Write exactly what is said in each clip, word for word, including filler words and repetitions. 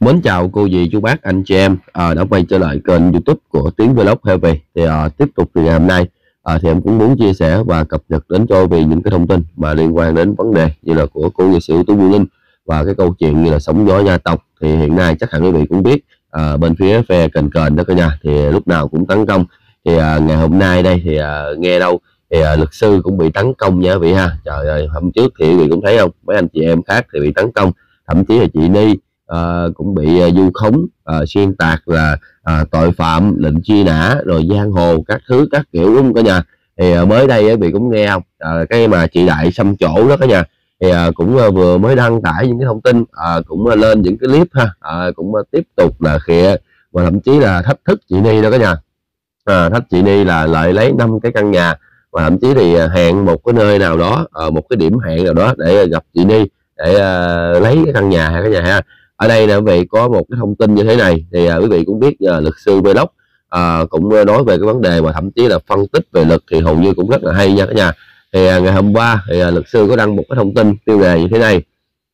Mến chào cô dì chú bác anh chị em à, đã quay trở lại kênh YouTube của Tiến Vlog Heavy. Thì à, tiếp tục từ ngày hôm nay à, thì em cũng muốn chia sẻ và cập nhật đến cho vì những cái thông tin mà liên quan đến vấn đề như là của cô nghệ sĩ ưu tú Vũ Linh và cái câu chuyện như là sóng gió gia tộc. Thì hiện nay chắc hẳn quý vị cũng biết à, bên phía phe Kền Kền đó cả nhà thì lúc nào cũng tấn công. Thì à, ngày hôm nay đây thì à, nghe đâu thì à, luật sư cũng bị tấn công nha quý vị ha. Trời ơi, hôm trước thì quý vị cũng thấy không, mấy anh chị em khác thì bị tấn công, thậm chí là chị Ni À, cũng bị uh, vu khống, uh, xuyên tạc là uh, tội phạm, lệnh truy nã, rồi giang hồ các thứ các kiểu luôn cả nhà. Thì uh, mới đây quý vị cũng nghe không, uh, cái mà chị Đại xăm chỗ đó cả nhà, thì uh, cũng uh, vừa mới đăng tải những cái thông tin, uh, cũng uh, lên những cái clip ha, uh, cũng uh, tiếp tục là khịa và thậm chí là thách thức chị Ni đó cả nhà. Uh, thách chị Ni là lại lấy năm cái căn nhà và thậm chí thì uh, hẹn một cái nơi nào đó, uh, một cái điểm hẹn nào đó để uh, gặp chị Ni để uh, lấy cái căn nhà ha cả nhà ha. Ở đây là quý vị có một cái thông tin như thế này thì à, quý vị cũng biết à, luật sư Vlog à, cũng nói về cái vấn đề và thậm chí là phân tích về luật thì hầu như cũng rất là hay nha cả nhà. Thì à, ngày hôm qua thì à, luật sư có đăng một cái thông tin tiêu đề như thế này: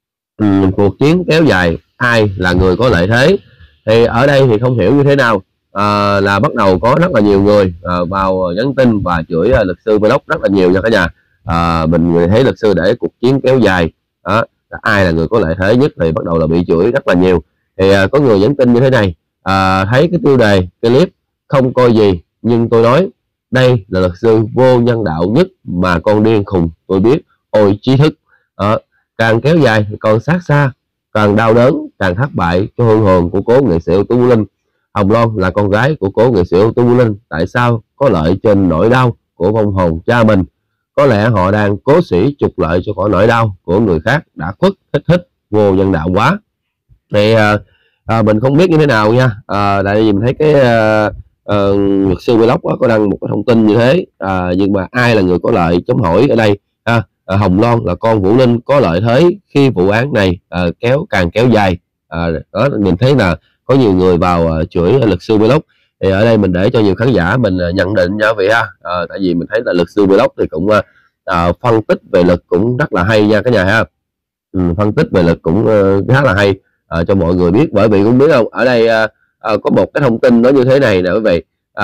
uhm, cuộc chiến kéo dài, ai là người có lợi thế? Thì ở đây thì không hiểu như thế nào, à, là bắt đầu có rất là nhiều người à, vào nhắn tin và chửi à, luật sư Vlog rất là nhiều nha cả nhà. À, mình thấy luật sư để cuộc chiến kéo dài đó, ai là người có lợi thế nhất thì bắt đầu là bị chửi rất là nhiều. Thì à, có người nhắn tin như thế này: à, thấy cái tiêu đề cái clip không coi gì nhưng tôi nói đây là luật sư vô nhân đạo nhất mà con điên khùng tôi biết, ôi trí thức. À, càng kéo dài thì còn sát xa, càng đau đớn, càng thất bại cho hương hồn của cố nghệ sĩ ưu tú Vũ Linh. Hồng Loan là con gái của cố nghệ sĩ ưu tú Vũ Linh, tại sao có lợi trên nỗi đau của vong hồn cha mình? Có lẽ họ đang cố sĩ trục lợi cho khỏi nỗi đau của người khác, đã khuất thích thích vô nhân đạo quá. Thì à, à, mình không biết như thế nào nha. À, tại vì mình thấy cái à, à, luật sư Vlog có đăng một cái thông tin như thế, à, nhưng mà ai là người có lợi chấm hỏi ở đây ha. À, Hồng Loan là con Vũ Linh có lợi thế khi vụ án này à, kéo càng kéo dài. À, đó mình thấy là có nhiều người vào à, chửi luật sư Vlog. Thì ở đây mình để cho nhiều khán giả mình uh, nhận định nha vị ha. À, tại vì mình thấy là luật sư Vlog thì cũng uh, uh, phân tích về luật cũng rất là hay nha cả nhà ha. Ừ, phân tích về luật cũng uh, khá là hay uh, cho mọi người biết. Bởi vì cũng biết không, ở đây uh, uh, có một cái thông tin nó như thế này nè quý vị.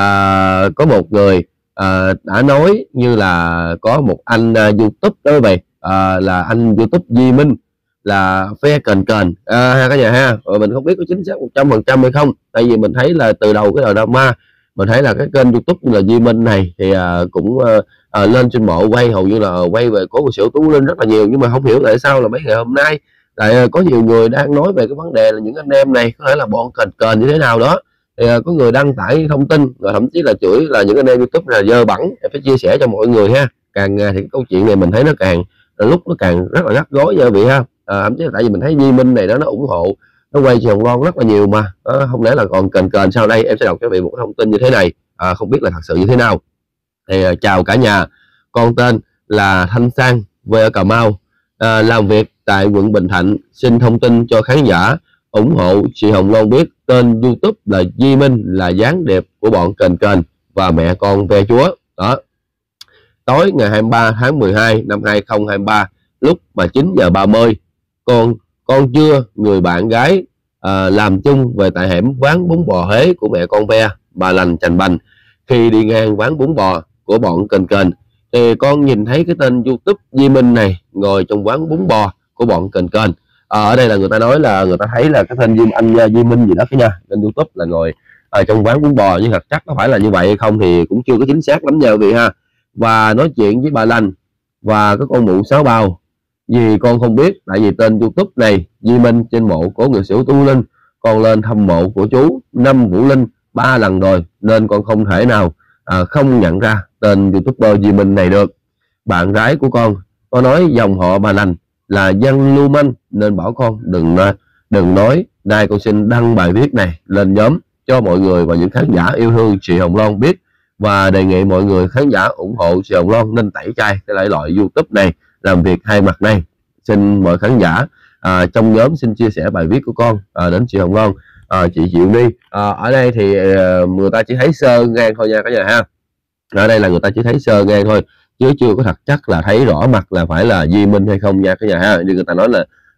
Uh, có một người uh, đã nói như là có một anh uh, YouTube đó quý vị, uh, là anh YouTube Duy Minh là phe Kền Kền à, ha cả nhà ha. Rồi mình không biết có chính xác một trăm phần trăm hay không, tại vì mình thấy là từ đầu cái đời drama mình thấy là cái kênh YouTube như là Duy Minh này thì à, cũng à, lên trên bộ quay hầu như là quay về cố nghệ sĩ ưu tú lên rất là nhiều, nhưng mà không hiểu tại sao là mấy ngày hôm nay lại có nhiều người đang nói về cái vấn đề là những anh em này có thể là bọn Kền Kền như thế nào đó. Thì à, có người đăng tải thông tin rồi thậm chí là chửi là những anh em YouTube là dơ bẩn. Em phải chia sẻ cho mọi người ha. Càng thì cái câu chuyện này mình thấy nó càng lúc nó càng rất là rắc rối nha vị ha. À, thậm chí là tại vì mình thấy Duy Minh này đó nó ủng hộ, nó quay chị Hồng Loan rất là nhiều mà à, không lẽ là còn Kền Kền sau đây. Em sẽ đọc cho vị một thông tin như thế này, à, không biết là thật sự như thế nào. Thì à, chào cả nhà, con tên là Thanh Sang, quê ở Cà Mau, à, làm việc tại quận Bình Thạnh. Xin thông tin cho khán giả ủng hộ chị Hồng Loan biết tên YouTube là Duy Minh là gián điệp của bọn Kền Kền và mẹ con ve chúa đó. Tối ngày hai mươi ba tháng mười hai năm hai nghìn không trăm hai mươi ba lúc mà chín giờ ba mươi, con con chưa người bạn gái à, làm chung về tại hẻm quán bún bò Huế của mẹ con ve, bà Lành Chành Bành. Khi đi ngang quán bún bò của bọn Kền Kền thì con nhìn thấy cái tên YouTube Duy Minh này ngồi trong quán bún bò của bọn Kền Kền. À, ở đây là người ta nói là người ta thấy là cái tên Duy, anh Duy Minh gì đó cái nha, trên YouTube là ngồi ở trong quán bún bò, nhưng thật chắc có phải là như vậy hay không thì cũng chưa có chính xác lắm nha quý vị ha. Và nói chuyện với bà Lành và cái con mụ sáu bào vì con không biết, tại vì tên YouTube này Duy Minh trên mộ của người xỉu Tu Linh, con lên thăm mộ của chú Năm Vũ Linh ba lần rồi nên con không thể nào à, không nhận ra tên YouTuber Duy Minh này được. Bạn gái của con có nói dòng họ bà Lành là dân lưu manh nên bảo con đừng đừng nói. Nay con xin đăng bài viết này lên nhóm cho mọi người và những khán giả yêu thương chị Hồng Loan biết, và đề nghị mọi người khán giả ủng hộ chị Hồng Loan nên tẩy chay cái loại loại YouTube này làm việc hai mặt này. Xin mời khán giả à, trong nhóm xin chia sẻ bài viết của con à, đến chị Hồng Loan, à, chị Diệu Ni. À, ở đây thì à, người ta chỉ thấy sơ ngang thôi nha cả nhà ha. Ở đây là người ta chỉ thấy sơ ngang thôi chứ chưa có thật chắc là thấy rõ mặt là phải là Duy Minh hay không nha cả nhà ha. Như người ta nói là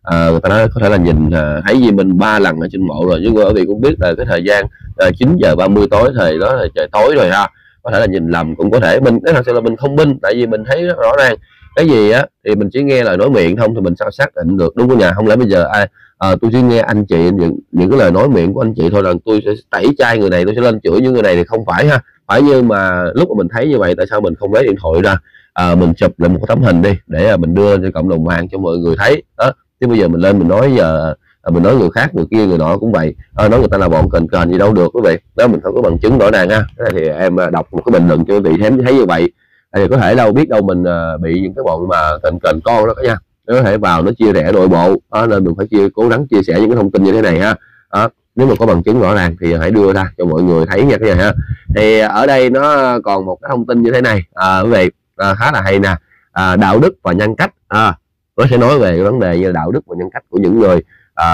à, người ta nói có thể là nhìn à, thấy Diêm Minh ba lần ở trên mộ rồi, nhưng mà quý vị cũng biết là cái thời gian à, chín giờ ba mươi tối thời đó là trời tối rồi ha, có thể là nhìn lầm cũng có thể. Mình nói thật sự là mình không minh, tại vì mình thấy rất rõ ràng cái gì á thì mình chỉ nghe lời nói miệng không thì mình sao xác định được, đúng không nhà? Không lẽ bây giờ ai à, tôi chỉ nghe anh chị những những cái lời nói miệng của anh chị thôi là tôi sẽ tẩy chay người này, tôi sẽ lên chửi những người này thì không phải ha. Phải, nhưng mà lúc mà mình thấy như vậy tại sao mình không lấy điện thoại ra à, mình chụp lại một cái tấm hình đi để à, mình đưa cho cộng đồng mạng cho mọi người thấy đó. Chứ bây giờ mình lên mình nói giờ à, mình nói người khác người kia người nọ cũng vậy à, nói người ta là bọn cền cền gì đâu được quý vị đó, mình không có bằng chứng rõ ràng ha. Thế thì em đọc một cái bình luận cho quý vị thấy thấy như vậy thì có thể đâu biết đâu mình à, bị những cái bọn mà cền cền con đó cả nha, nó có thể vào nó chia rẽ nội bộ đó, nên mình phải chia cố gắng chia sẻ những cái thông tin như thế này ha đó. Nếu mà có bằng chứng rõ ràng thì hãy đưa ra cho mọi người thấy nha cái này ha. Thì ở đây nó còn một cái thông tin như thế này à, quý vị à, khá là hay nè à, đạo đức và nhân cách à, nó sẽ nói về cái vấn đề như là đạo đức và nhân cách của những người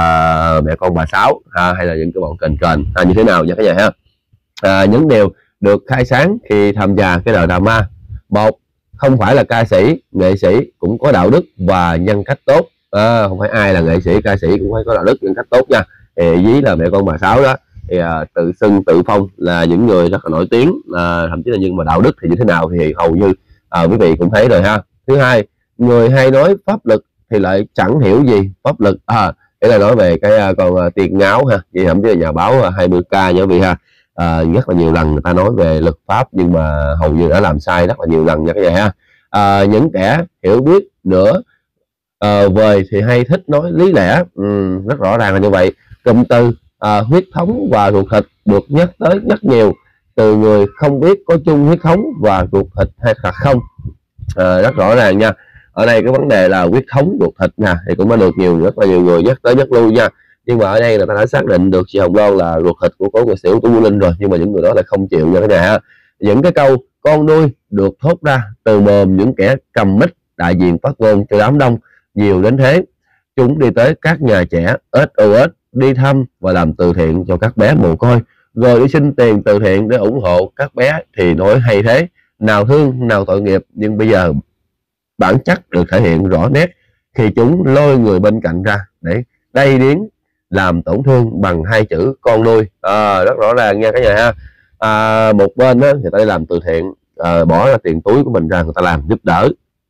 à, mẹ con bà Sáu à, hay là những cái bọn kền kền à, như thế nào nha cái này ha. À, những điều được khai sáng khi tham gia cái đời drama: một, không phải là ca sĩ nghệ sĩ cũng có đạo đức và nhân cách tốt à, không phải ai là nghệ sĩ ca sĩ cũng phải có đạo đức nhân cách tốt nha. Thì ví là mẹ con bà Sáu đó thì à, tự xưng tự phong là những người rất là nổi tiếng à, thậm chí là, nhưng mà đạo đức thì như thế nào thì hầu như à, quý vị cũng thấy rồi ha. Thứ hai, người hay nói pháp luật thì lại chẳng hiểu gì pháp luật à, để là nói về cái à, còn à, tiền ngáo ha, vậy thậm chí là nhà báo à, hai mươi k nha quý vị ha. À, rất là nhiều lần người ta nói về luật pháp nhưng mà hầu như đã làm sai rất là nhiều lần nha cái này ha. À, những kẻ hiểu biết nữa à, vời thì hay thích nói lý lẽ ừ, rất rõ ràng là như vậy. Cụm từ à, huyết thống và ruột thịt được nhắc tới rất nhiều từ người không biết có chung huyết thống và ruột thịt hay là không à, rất rõ ràng nha. Ở đây cái vấn đề là huyết thống ruột thịt nha thì cũng đã được nhiều rất là nhiều người nhắc tới nhắc lui nha, nhưng mà ở đây là ta đã xác định được chị Hồng Loan là ruột thịt của cố nghệ sĩ ưu tú Vũ Linh rồi, nhưng mà những người đó lại không chịu như thế này ha. Những cái câu con nuôi được thốt ra từ mồm những kẻ cầm mic đại diện phát ngôn cho đám đông nhiều đến thế. Chúng đi tới các nhà trẻ ét o ét đi thăm và làm từ thiện cho các bé mồ côi, rồi đi xin tiền từ thiện để ủng hộ các bé thì nói hay thế, nào thương nào tội nghiệp. Nhưng bây giờ bản chất được thể hiện rõ nét khi chúng lôi người bên cạnh ra để đay điến làm tổn thương bằng hai chữ con nuôi à, rất rõ ràng nha cả nhà ha. À, một bên đó, người ta đi làm từ thiện à, bỏ ra tiền túi của mình ra người ta làm giúp đỡ,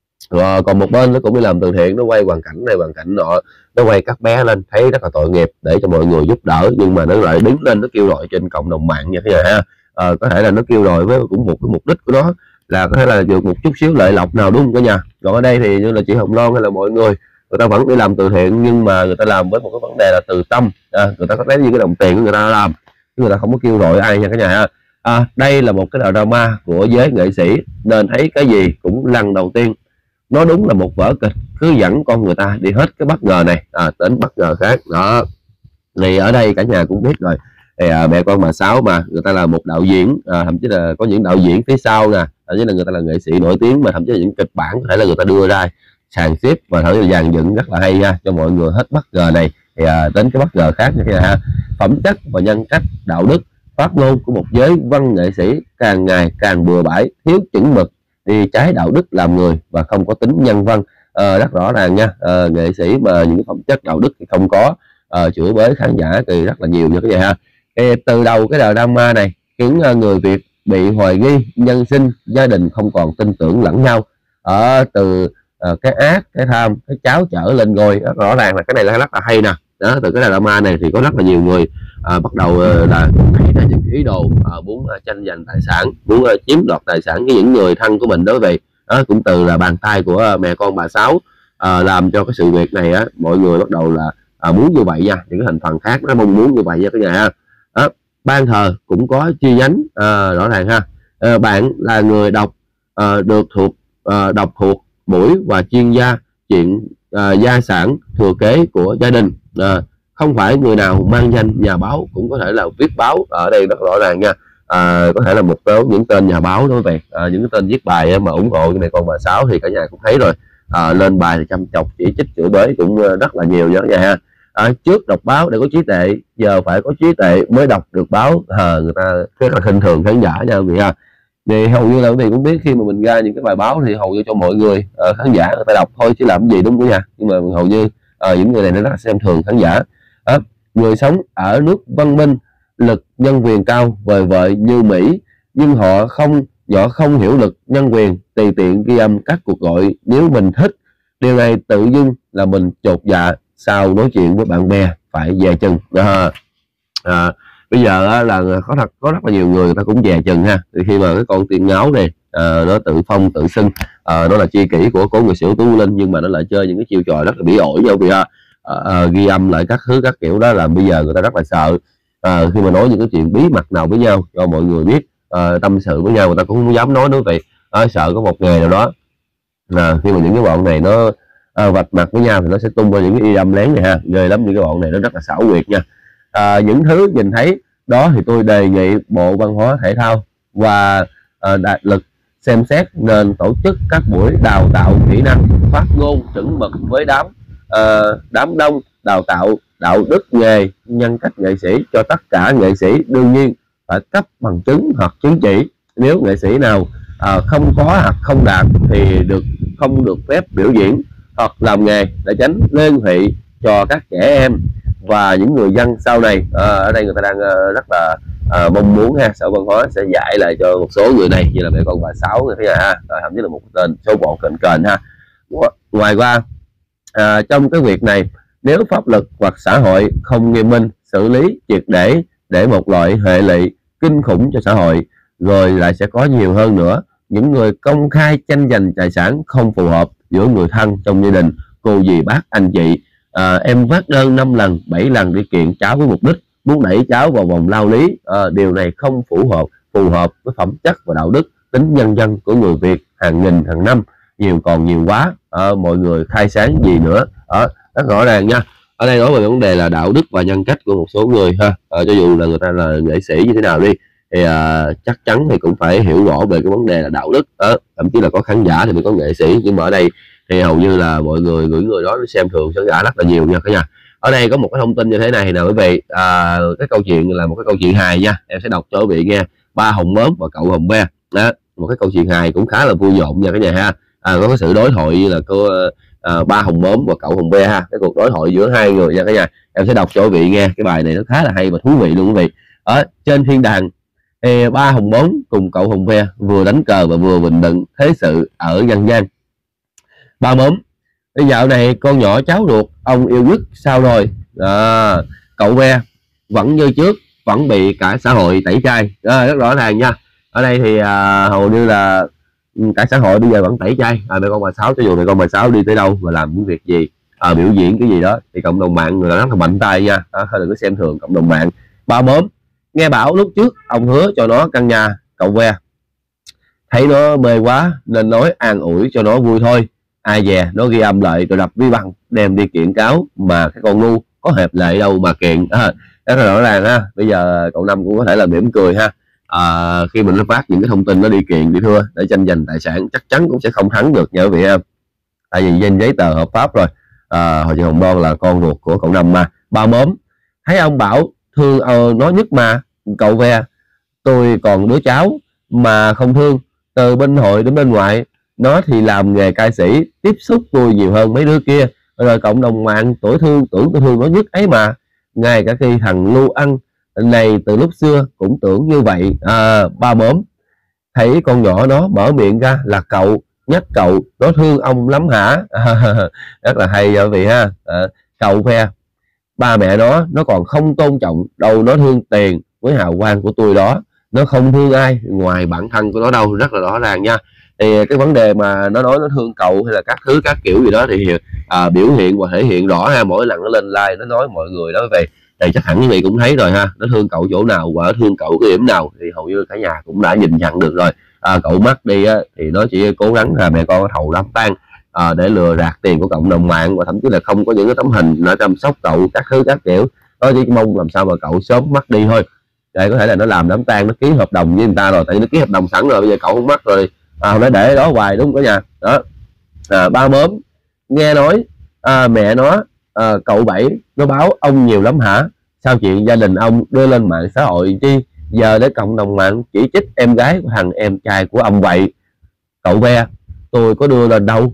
rồi còn một bên nó cũng đi làm từ thiện, nó quay hoàn cảnh này hoàn cảnh nọ, nó quay các bé lên thấy rất là tội nghiệp để cho mọi người giúp đỡ, nhưng mà nó lại đứng lên nó kêu gọi trên cộng đồng mạng như thế này ha. À, có thể là nó kêu gọi với cũng một cái mục đích của nó là có thể là được một chút xíu lợi lộc nào đúng không cả nhà. Còn ở đây thì như là chị Hồng Loan hay là mọi người người ta vẫn đi làm từ thiện, nhưng mà người ta làm với một cái vấn đề là từ tâm à, người ta có lấy những cái đồng tiền của người ta làm, người ta không có kêu gọi ai nha cả nhà ha. À, đây là một cái đạo drama của giới nghệ sĩ nên thấy cái gì cũng lần đầu tiên nó đúng là một vở kịch cứ dẫn con người ta đi hết cái bất ngờ này à, đến bất ngờ khác đó. Thì ở đây cả nhà cũng biết rồi thì à, mẹ con bà Sáu mà người ta là một đạo diễn à, thậm chí là có những đạo diễn phía sau nè, thậm chí là người ta là nghệ sĩ nổi tiếng, mà thậm chí là những kịch bản có thể là người ta đưa ra sàn xếp và thậm chí là dàn dựng rất là hay ha, cho mọi người hết bất ngờ này thì à, đến cái bất ngờ khác như thế này ha. Phẩm chất và nhân cách đạo đức phát ngôn của một giới văn nghệ sĩ càng ngày càng bừa bãi, thiếu chuẩn mực, đi trái đạo đức làm người và không có tính nhân văn à, rất rõ ràng nha. À, nghệ sĩ mà những cái phẩm chất đạo đức thì không có à, chửi bới khán giả thì rất là nhiều như cái vậy ha. Thì từ đầu cái đời drama này khiến người Việt bị hoài nghi nhân sinh, gia đình không còn tin tưởng lẫn nhau ở từ uh, cái ác cái tham cái cháo trở lên ngôi. Rất rõ ràng là cái này là rất là hay nè đó. Từ cái đời drama này thì có rất là nhiều người uh, bắt đầu uh, là nảy ra những ý đồ uh, muốn uh, tranh giành tài sản, muốn uh, chiếm đoạt tài sản với những người thân của mình đó vậy đó. Cũng từ là bàn tay của uh, mẹ con bà Sáu uh, làm cho cái sự việc này á, mọi người bắt đầu là uh, muốn như vậy nha, những cái thành phần khác nó mong muốn như vậy nha cái nhà ha. Đó, ban thờ cũng có chi nhánh à, rõ ràng ha. À, bạn là người đọc à, được thuộc à, đọc thuộc mũi và chuyên gia chuyện à, gia sản thừa kế của gia đình à, không phải người nào mang danh nhà báo cũng có thể là viết báo. Ở đây rất rõ ràng nha. À, có thể là một số những tên nhà báo đó về à, những cái tên viết bài mà ủng hộ cái này con bà Sáu thì cả nhà cũng thấy rồi. À, lên bài thì chăm chọc chỉ trích chửi bới cũng rất là nhiều đó nha ha. À, trước đọc báo để có trí tuệ, giờ phải có trí tuệ mới đọc được báo à, người ta rất là khinh thường khán giả nha quý vị ha. Thì hầu như là quý vị cũng biết khi mà mình ra những cái bài báo thì hầu như cho mọi người à, khán giả người ta đọc thôi chứ làm gì đúng không nha, nhưng mà hầu như à, những người này nó rất là xem thường khán giả. À, người sống ở nước văn minh, lực nhân quyền cao, vời vợi như Mỹ, nhưng họ không họ không hiểu lực nhân quyền, tùy tiện ghi âm các cuộc gọi nếu mình thích. Điều này tự dưng là mình chột dạ, sao nói chuyện với bạn bè phải dè chừng. À, à, bây giờ á, là có thật có rất là nhiều người người ta cũng dè chừng ha, thì khi mà cái con tiên ngáo này à, nó tự phong tự xưng à, nó là tri kỷ của cố người xỉu Tú Linh, nhưng mà nó lại chơi những cái chiêu trò rất là bỉ ổi nhau vì à, à, ghi âm lại các thứ các kiểu đó, là bây giờ người ta rất là sợ à, khi mà nói những cái chuyện bí mật nào với nhau cho mọi người biết, à, tâm sự với nhau người ta cũng không dám nói nữa, vì à, sợ có một ngày nào đó là khi mà những cái bọn này nó à, vạch mặt với nhau thì nó sẽ tung ra những cái y âm lén này ha, ghê lắm. Những cái bọn này nó rất là xảo quyệt nha. À, những thứ nhìn thấy đó thì tôi đề nghị Bộ Văn hóa Thể thao và à, đại lực xem xét nên tổ chức các buổi đào tạo kỹ năng phát ngôn chuẩn mực với đám à, đám đông, đào tạo đạo đức nghề, nhân cách nghệ sĩ cho tất cả nghệ sĩ. Đương nhiên phải cấp bằng chứng hoặc chứng chỉ. Nếu nghệ sĩ nào à, không có hoặc không đạt thì được không được phép biểu diễn hoặc làm nghề, để tránh liên hệ cho các trẻ em và những người dân sau này. À, ở đây người ta đang uh, rất là uh, mong muốn ha, Sở Văn hóa sẽ giải lại cho một số người này, như là mẹ con bà Sáu người thấy ha, à, thậm chí là một tên số bọn kền kền ha. Ngoài qua à, trong cái việc này, nếu pháp luật hoặc xã hội không nghiêm minh xử lý triệt để để một loại hệ lụy kinh khủng cho xã hội, rồi lại sẽ có nhiều hơn nữa những người công khai tranh giành tài sản không phù hợp giữa người thân trong gia đình, cô dì bác anh chị. À, em phát đơn năm lần bảy lần đi kiện cháu với mục đích muốn đẩy cháu vào vòng lao lý. À, điều này không phù hợp phù hợp với phẩm chất và đạo đức tính nhân dân của người Việt hàng nghìn hàng năm, nhiều còn nhiều quá. À, mọi người khai sáng gì nữa. À, rất rõ ràng nha. Ở đây nói về vấn đề là đạo đức và nhân cách của một số người ha, à, cho dù là người ta là nghệ sĩ như thế nào đi thì à, chắc chắn thì cũng phải hiểu rõ về cái vấn đề là đạo đức. À, thậm chí là có khán giả thì mới có nghệ sĩ, nhưng mà ở đây thì hầu như là mọi người những người đó xem thường khán giả rất là nhiều nha cả nhà. Ở đây có một cái thông tin như thế này nè quý vị, à, cái câu chuyện là một cái câu chuyện hài nha, em sẽ đọc cho quý vị nghe. Ba Hồng Mớm và Cậu Hồng Be đó, một cái câu chuyện hài cũng khá là vui nhộn nha cả nhà ha. À, có cái sự đối thoại như là cô à, Ba Hồng Mớm và Cậu Hồng Be ha, cái cuộc đối thoại giữa hai người nha cả nhà. Em sẽ đọc cho quý vị nghe, cái bài này nó khá là hay và thú vị luôn quý vị. Ở trên thiên đàng thì Ba Hồng Mớm cùng Cậu Hồng Be vừa đánh cờ và vừa bình luận thế sự ở dân gian. Ba Mớm: dạo này con nhỏ cháu ruột ông yêu nhất sao rồi? À, Cậu Be: vẫn như trước, vẫn bị cả xã hội tẩy chay. À, rất rõ ràng nha. Ở đây thì à, hầu như là cả xã hội bây giờ vẫn tẩy chay à, mẹ con bà Sáu, cho dù mẹ con bà Sáu đi tới đâu và làm những việc gì, à, biểu diễn cái gì đó thì cộng đồng mạng người ta rất là mạnh tay nha. À, đừng có xem thường cộng đồng mạng. Ba Mớm: nghe bảo lúc trước ông hứa cho nó căn nhà. Cậu Be: thấy nó mê quá nên nói an ủi cho nó vui thôi, ai dè nó ghi âm lại rồi đập vi bằng đem đi kiện cáo, mà cái con ngu có hẹp lệ đâu mà kiện. À, rất là rõ ràng ha. Bây giờ cậu Năm cũng có thể là mỉm cười ha, à, khi mình nó phát những cái thông tin nó đi kiện đi thưa để tranh giành tài sản, chắc chắn cũng sẽ không thắng được nha quý vị em, tại vì trên giấy tờ hợp pháp rồi. À, hồi chị Hồng Đoan là con ruột của cậu Năm mà. Ba Mớm: thấy ông bảo thương uh, nó nhất mà. Cậu Ve: tôi còn đứa cháu mà không thương, từ bên hội đến bên ngoại nó thì làm nghề ca sĩ, tiếp xúc tôi nhiều hơn mấy đứa kia, rồi cộng đồng mạng tuổi thương tưởng tôi thương nó nhất ấy mà. Ngay cả khi thằng Lưu Ăn này từ lúc xưa cũng tưởng như vậy. À, Ba Mớm: thấy con nhỏ nó mở miệng ra là cậu, nhắc cậu nó thương ông lắm hả? À, rất là hay vậy vị ha. À, Cậu Ve: ba mẹ nó nó còn không tôn trọng đâu, nó thương tiền với hào quang của tôi đó, nó không thương ai ngoài bản thân của nó đâu. Rất là rõ ràng nha. Thì cái vấn đề mà nó nói nó thương cậu hay là các thứ các kiểu gì đó thì à, biểu hiện và thể hiện rõ ha. Mỗi lần nó lên live nó nói mọi người đó về thì chắc hẳn quý vị cũng thấy rồi ha, nó thương cậu chỗ nào và nó thương cậu cái điểm nào thì hầu như cả nhà cũng đã nhìn nhận được rồi. À, cậu mất đi á, thì nó chỉ cố gắng là mẹ con thầu đám tang à, để lừa gạt tiền của cộng đồng mạng, và thậm chí là không có những cái tấm hình nó chăm sóc cậu các thứ các kiểu. Nó chỉ mong làm sao mà cậu sớm mất đi thôi, để có thể là nó làm đám tang, nó ký hợp đồng với người ta rồi, tại vì nó ký hợp đồng sẵn rồi, bây giờ cậu không mất rồi à, nó để đó hoài đúng không cả nhà đó. À, Ba Mớm: nghe nói à, mẹ nó à, cậu Bảy nó báo ông nhiều lắm hả? Sao chuyện gia đình ông đưa lên mạng xã hội chi, giờ để cộng đồng mạng chỉ trích em gái của thằng em trai của ông vậy? Cậu Ve: tôi có đưa lên đâu,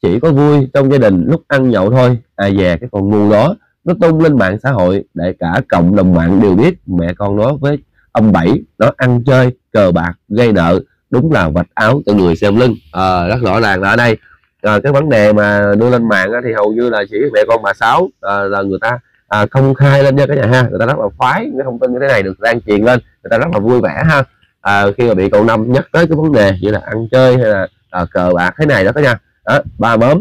chỉ có vui trong gia đình lúc ăn nhậu thôi. À dè cái con ngu đó, nó tung lên mạng xã hội để cả cộng đồng mạng đều biết mẹ con nó với ông Bảy nó ăn chơi cờ bạc gây nợ, đúng là vạch áo cho người xem lưng. À, rất rõ ràng là ở đây à, cái vấn đề mà đưa lên mạng thì hầu như là chỉ mẹ con bà Sáu à, là người ta à, công khai lên nha cả nhà ha, người ta rất là khoái cái thông tin như thế này được lan truyền lên, người ta rất là vui vẻ ha. À, khi mà bị cậu Năm nhắc tới cái vấn đề như là ăn chơi hay là à, cờ bạc thế này đó cả nhà, đó, ba mớm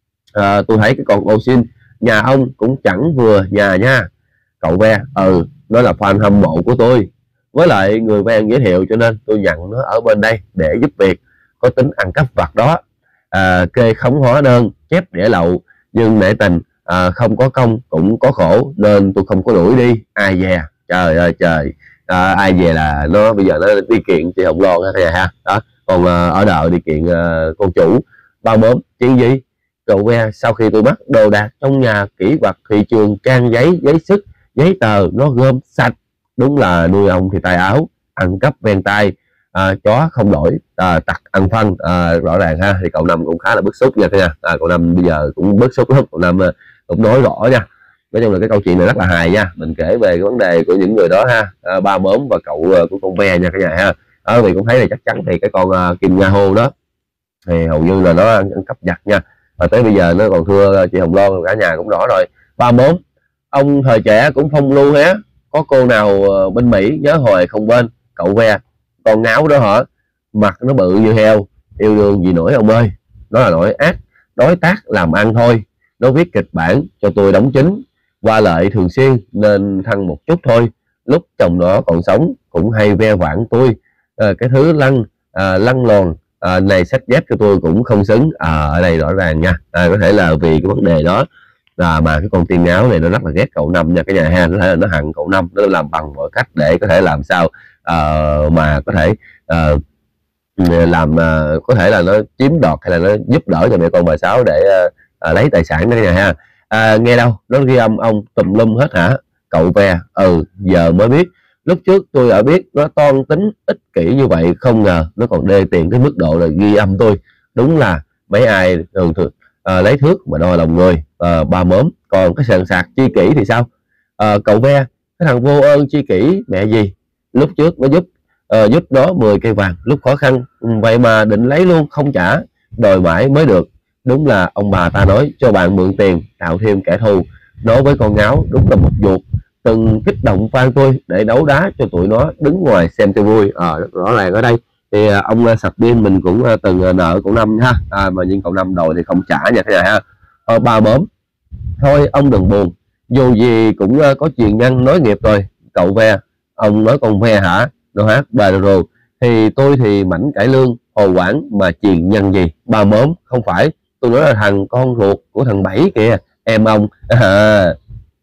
à, tôi thấy cái con ô xin nhà ông cũng chẳng vừa nhà nha. Cậu ve ừ nó là fan hâm mộ của tôi, với lại người ven giới thiệu cho nên tôi nhận nó ở bên đây để giúp việc, có tính ăn cắp vặt đó. À, kê khống hóa đơn chép để lậu, nhưng nể tình à, không có công cũng có khổ nên tôi không có đuổi đi. Ai về trời ơi trời, à, ai về là nó bây giờ nó đi kiện chị Hồng Loan ha ha đó. Còn à, ở đợi đi kiện à, con chủ. Bao mớm chuyện gì cậu ve, sau khi tôi bắt đồ đạc trong nhà kỹ vật thị trường trang giấy giấy sức giấy tờ nó gom sạch, đúng là nuôi ông thì tay áo ăn cắp ven tay, à, chó không đổi à, tặc ăn phân. À, rõ ràng ha, thì cậu Năm cũng khá là bức xúc nha nha. À, cậu Năm bây giờ cũng bức xúc lắm, cậu Năm cũng nói rõ nha. Nói chung là cái câu chuyện này rất là hài nha, mình kể về cái vấn đề của những người đó ha, à, ba mớm và cậu của con ve nha cả nhà ha. À, vì cũng thấy là chắc chắn thì cái con uh, Kim Nga Hô đó thì hầu như là nó ăn, ăn cắp giặt nha, và tới bây giờ nó còn thưa chị Hồng Loan, cả nhà cũng rõ rồi. Ba mớm ông thời trẻ cũng phong lưu hé, có cô nào bên Mỹ nhớ hồi không bên. Cậu ve con ngáo đó hả, mặt nó bự như heo, yêu đương gì nổi ông ơi, nó là nổi ác đối tác làm ăn thôi, nó viết kịch bản cho tôi đóng chính, qua lợi thường xuyên nên thăng một chút thôi. Lúc chồng nó còn sống cũng hay ve vãn tôi, à, cái thứ lăn à, lăn lòn à, này sách dép cho tôi cũng không xứng. À, ở đây rõ ràng nha, à, có thể là vì cái vấn đề đó là mà cái con tiên ngáo này nó rất là ghét cậu Năm nha cái nhà ha, nó thể là nó hận cậu Năm, nó làm bằng mọi cách để có thể làm sao uh, mà có thể uh, làm uh, có thể là nó chiếm đoạt hay là nó giúp đỡ cho mẹ con bà Sáu để uh, uh, lấy tài sản đó cái nhà ha. À, nghe đâu nó ghi âm ông tùm lum hết hả cậu ve. Ừ giờ mới biết, lúc trước tôi đã biết nó toan tính ích kỷ như vậy, không ngờ nó còn đê tiện cái mức độ là ghi âm tôi. Đúng là mấy ai thường thường à, lấy thước mà đo lòng người. À, ba mớm còn cái sàn sạc chi kỷ thì sao? À, cậu ve cái thằng vô ơn chi kỷ mẹ gì, lúc trước nó giúp uh, giúp đó mười cây vàng lúc khó khăn, vậy mà định lấy luôn không trả, đòi mãi mới được. Đúng là ông bà ta nói cho bạn mượn tiền tạo thêm kẻ thù. Nói với con ngáo đúng là một ruột, từng kích động fan tôi để đấu đá cho tụi nó đứng ngoài xem cho vui. À, rõ ràng ở đây thì ông sập pin mình cũng từng nợ cậu Năm ha, à, mà nhưng cậu Năm đòi thì không trả nha cái này ha. À, ba mớm thôi ông đừng buồn, dù gì cũng có truyền nhân nói nghiệp rồi. Cậu ve ông nói con ve hả, nó hát bà rồi thì tôi thì mảnh cải lương hồ quảng mà truyền nhân gì. Ba mớm không phải, tôi nói là thằng con ruột của thằng Bảy kìa em ông. À,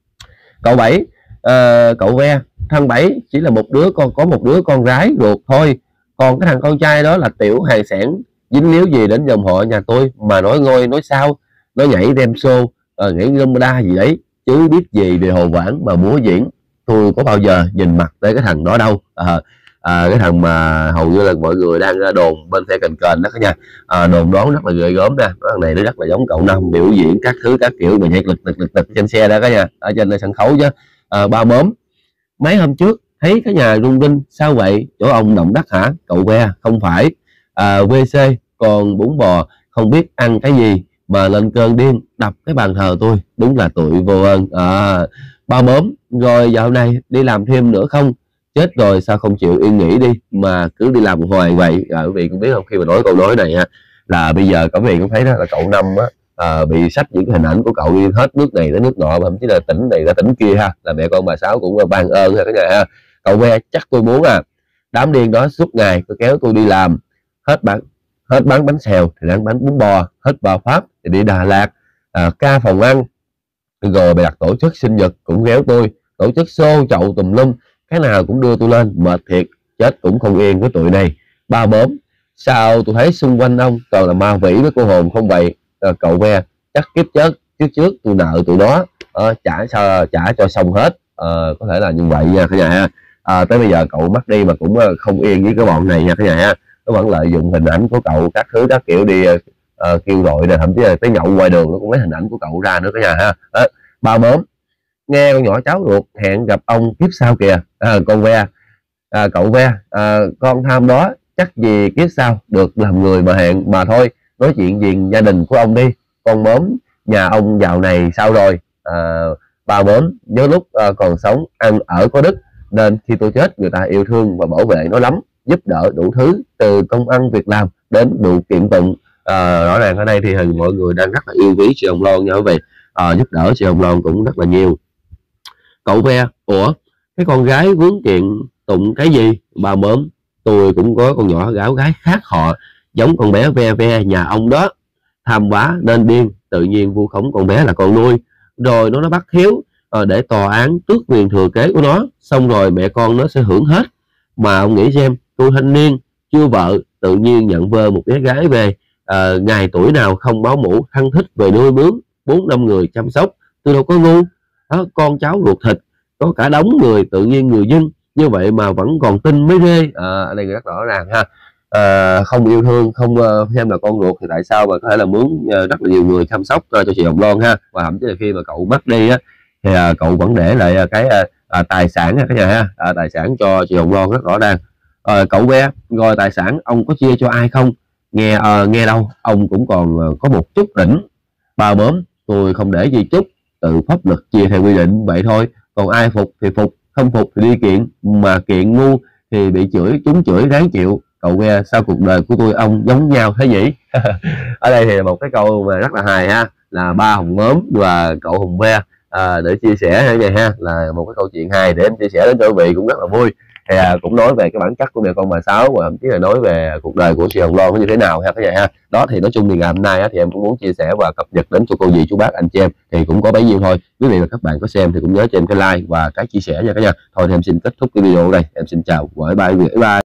cậu Bảy à, cậu ve thằng Bảy chỉ là một đứa con, có một đứa con gái ruột thôi, còn cái thằng con trai đó là tiểu hàng xẻn, dính líu gì đến dòng họ nhà tôi mà nói ngôi nói sao, nó nhảy đem show à, nhảy đa gì đấy chứ biết gì về hồ quảng mà múa diễn. Tôi có bao giờ nhìn mặt tới cái thằng đó đâu. À, à, cái thằng mà hầu như là mọi người đang đồn bên phe cành kền đó cả nhà, à, đồn đoán rất là ghê gớm nè, thằng này nó rất là giống cậu Năm, biểu diễn các thứ các kiểu mà nhảy lực lực lực lực trên xe đó cả nhà, ở trên sân khấu chứ. À, ba mớm mấy hôm trước thấy cái nhà rung rinh sao vậy, chỗ ông động đất hả cậu ve? Không phải, à, vê xê còn bún bò không biết ăn cái gì mà lên cơn điên đập cái bàn thờ tôi, đúng là tụi vô ơn. À, ba mớm rồi dạo này đi làm thêm nữa không? Chết rồi sao không chịu yên nghỉ đi mà cứ đi làm hoài vậy. À, quý vị cũng biết không, khi mà nói câu nói này ha, là bây giờ các vị cũng thấy đó là cậu Năm á, à, bị sách những cái hình ảnh của cậu đi hết nước này tới nước nọ, thậm chí là tỉnh này ra tỉnh kia ha, là mẹ con bà Sáu cũng ban ơn ha cái nhà ha. Cậu ve chắc tôi muốn à, đám điên đó suốt ngày cứ kéo tôi đi làm, hết bán hết bán bánh xèo thì đang bán bún bò, hết vào Pháp thì đi Đà Lạt, à, ca phòng ăn, rồi bày đặt tổ chức sinh nhật cũng kéo tôi, tổ chức xô chậu tùm lum, cái nào cũng đưa tôi lên, mệt thiệt, chết cũng không yên với tụi này. Ba mớm sao tôi thấy xung quanh ông toàn là ma vĩ với cô hồn không vậy? À, cậu ve chắc kiếp chết trước trước tôi nợ tụi nó, à, trả sao trả cho xong hết. À, có thể là như vậy nha cả nhà ha. À, tới bây giờ cậu mất đi mà cũng không yên với cái bọn này nha cả nhà ha, nó vẫn lợi dụng hình ảnh của cậu các thứ các kiểu đi uh, kêu gọi nè, thậm chí là tới nhậu ngoài đường nó cũng lấy hình ảnh của cậu ra nữa cả nhà ha. Đó. Ba bớm nghe con nhỏ cháu ruột hẹn gặp ông kiếp sau kìa. À, con ve à, cậu ve à, con tham đó chắc gì kiếp sau được làm người mà hẹn mà thôi, nói chuyện gì gia đình của ông đi, con bớm nhà ông dạo này sao rồi. À, ba bớm nhớ lúc à, còn sống ăn ở có đức, nên khi tôi chết người ta yêu thương và bảo vệ nó lắm, giúp đỡ đủ thứ từ công ăn việc làm đến đủ kiện tụng. À, rõ ràng ở đây thì hình mọi người đang rất là yêu quý chị Hồng Loan nha quý vị. À, giúp đỡ chị Hồng Loan cũng rất là nhiều. Cậu ve ủa cái con gái vướng kiện tụng cái gì? Ba bớm tôi cũng có con nhỏ gái gái khác họ giống con bé ve ve nhà ông đó, tham quá nên điên, tự nhiên vu khống con bé là con nuôi, rồi nó nó bắt thiếu à, để tòa án tước quyền thừa kế của nó, xong rồi mẹ con nó sẽ hưởng hết. Mà ông nghĩ xem, tôi thanh niên chưa vợ tự nhiên nhận vơ một bé gái về, à, ngày tuổi nào không báo mũ thân thích về nuôi mướn bốn năm người chăm sóc, tôi đâu có ngu đó, con cháu ruột thịt có cả đống người, tự nhiên người dân như vậy mà vẫn còn tin mới ghê. À, ở đây rất rõ ràng ha. À, không yêu thương, không uh, xem là con ruột thì tại sao mà có thể là mướn uh, rất là nhiều người chăm sóc uh, cho chị Hồng Loan ha. Và thậm chí là khi mà cậu mất đi á thì uh, cậu vẫn để lại uh, cái uh, uh, tài sản uh, cái nhà ha, uh, tài sản cho chị Hồng Loan rất rõ ràng. Uh, cậu ve rồi tài sản ông có chia cho ai không? Nghe uh, nghe đâu ông cũng còn uh, có một chút đỉnh. Ba bớm tôi không để gì chút, tự pháp luật chia theo quy định vậy thôi, còn ai phục thì phục, không phục thì đi kiện, mà kiện ngu thì bị chửi, chúng chửi ráng chịu. Cậu nghe sao cuộc đời của tôi ông giống nhau thế nhỉ? Ở đây thì là một cái câu mà rất là hài ha, là ba Hồng Mớm và cậu Hồng ve à, để chia sẻ như vậy ha, là một cái câu chuyện hài để em chia sẻ đến cho quý vị cũng rất là vui. Thì à, cũng nói về cái bản chất của mẹ con bà Sáu, và thậm chí là nói về cuộc đời của chị Hồng Loan nó như thế nào ha, cái vậy ha. Đó thì nói chung thì ngày hôm nay á, thì em cũng muốn chia sẻ và cập nhật đến cho cô dì chú bác anh chị em thì cũng có bấy nhiêu thôi. Quý vị và các bạn có xem thì cũng nhớ cho em cái like và cái chia sẻ nha cả nhà. Thôi thì em xin kết thúc cái video đây, em xin chào và bye bye. Bye.